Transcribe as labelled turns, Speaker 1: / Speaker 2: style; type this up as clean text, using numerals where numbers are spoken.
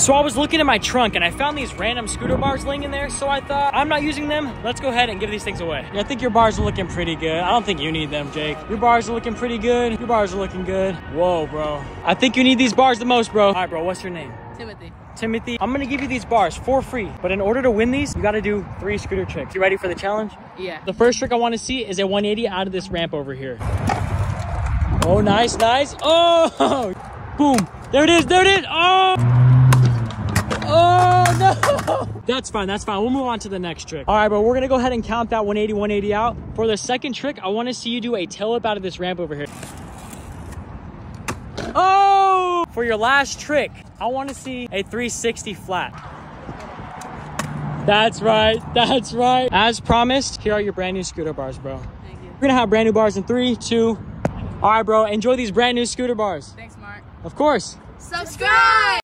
Speaker 1: So I was looking in my trunk and I found these random scooter bars laying in there. So I thought, I'm not using them. Let's go ahead and give these things away. Yeah, I think your bars are looking pretty good. I don't think you need them, Jake. Your bars are looking pretty good. Your bars are looking good. Whoa, bro. I think you need these bars the most, bro. All right, bro, what's your name?
Speaker 2: Timothy.
Speaker 1: Timothy. I'm gonna give you these bars for free. But in order to win these, you gotta do 3 scooter tricks. You ready for the challenge?
Speaker 2: Yeah.
Speaker 1: The first trick I wanna see is a 180 out of this ramp over here. Oh, nice, nice. Oh, boom. There it is, there it is. Oh. Oh, no. That's fine, that's fine. We'll move on to the next trick. All right, bro, we're gonna go ahead and count that 180 out. For the second trick, I wanna see you do a tail whip out of this ramp over here. Oh! For your last trick, I wanna see a 360 flat. That's right, that's right. As promised, here are your brand new scooter bars, bro.
Speaker 2: Thank you.
Speaker 1: We're gonna have brand new bars in 3, 2. All right, bro, enjoy these brand new scooter bars.
Speaker 2: Thanks, Mark.
Speaker 1: Of course.
Speaker 2: Subscribe!